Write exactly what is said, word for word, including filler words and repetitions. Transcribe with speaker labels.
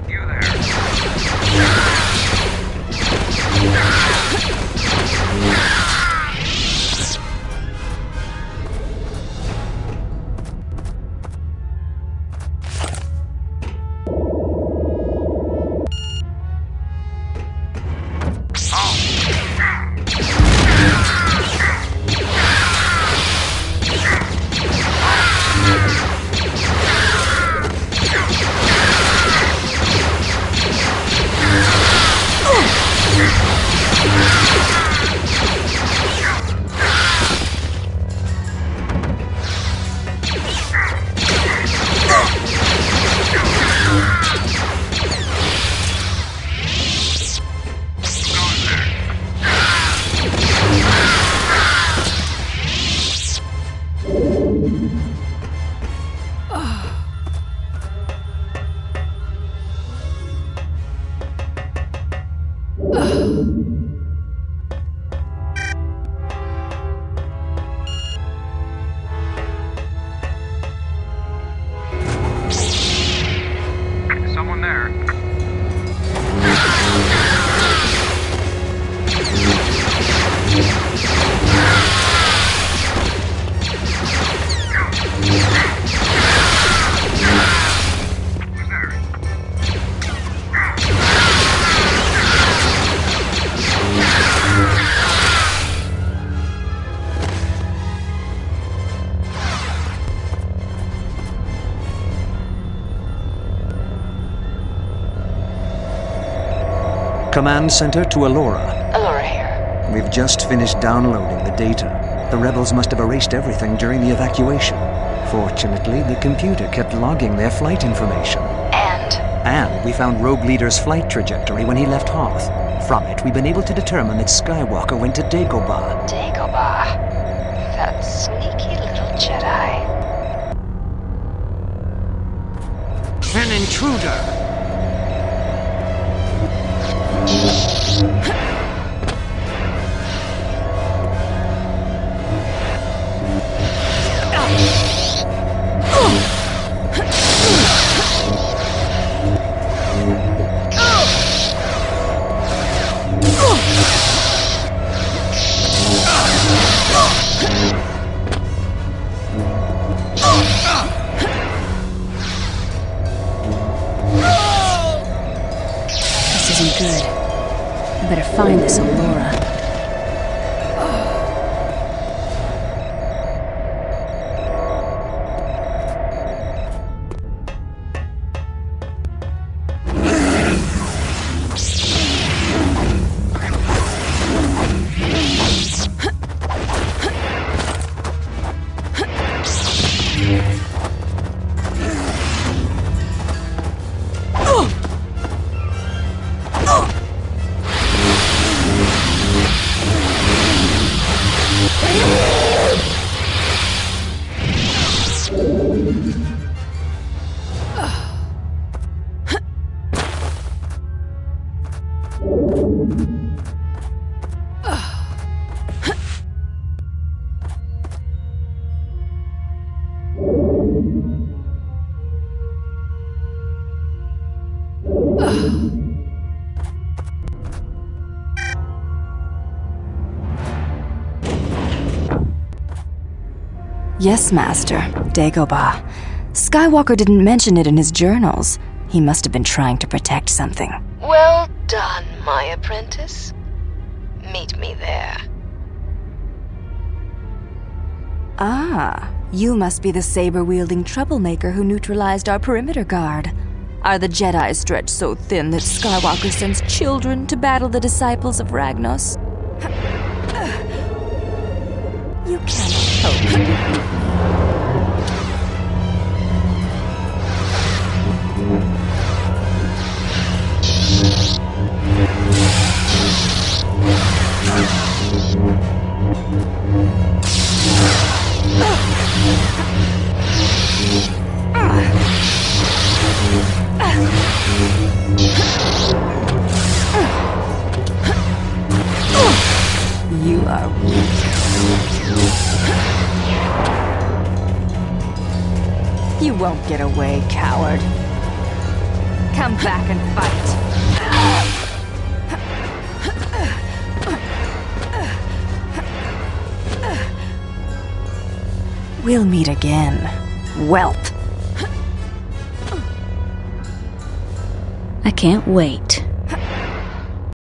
Speaker 1: You there? Someone there.
Speaker 2: Command Center to Alora.
Speaker 3: Alora here.
Speaker 2: We've just finished downloading the data. The rebels must have erased everything during the evacuation. Fortunately, the computer kept logging their flight information.
Speaker 3: And?
Speaker 2: And we found Rogue Leader's flight trajectory when he left Hoth. From it, we've been able to determine that Skywalker went to Dagobah.
Speaker 3: Dagobah? That sneaky little Jedi.
Speaker 2: An intruder!
Speaker 4: This isn't good. I better find this Alora. Yes, Master. Dagobah. Skywalker didn't mention it in his journals. He must have been trying to protect something.
Speaker 3: Well done, my apprentice. Meet me there.
Speaker 4: Ah, you must be the saber-wielding troublemaker who neutralized our perimeter guard. Are the Jedi stretched so thin that Skywalker sends children to battle the disciples of Ragnos? You cannot hope. You are weak. You won't get away, coward. Come back and fight. We'll meet again, whelp.
Speaker 1: I can't wait.